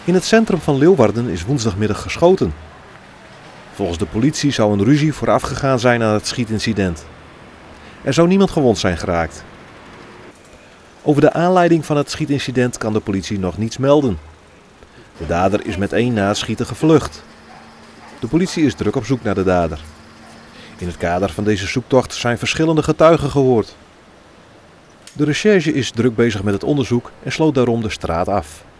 In het centrum van Leeuwarden is woensdagmiddag geschoten. Volgens de politie zou een ruzie voorafgegaan zijn aan het schietincident. Er zou niemand gewond zijn geraakt. Over de aanleiding van het schietincident kan de politie nog niets melden. De dader is meteen na het schieten gevlucht. De politie is druk op zoek naar de dader. In het kader van deze zoektocht zijn verschillende getuigen gehoord. De recherche is druk bezig met het onderzoek en sloot daarom de straat af.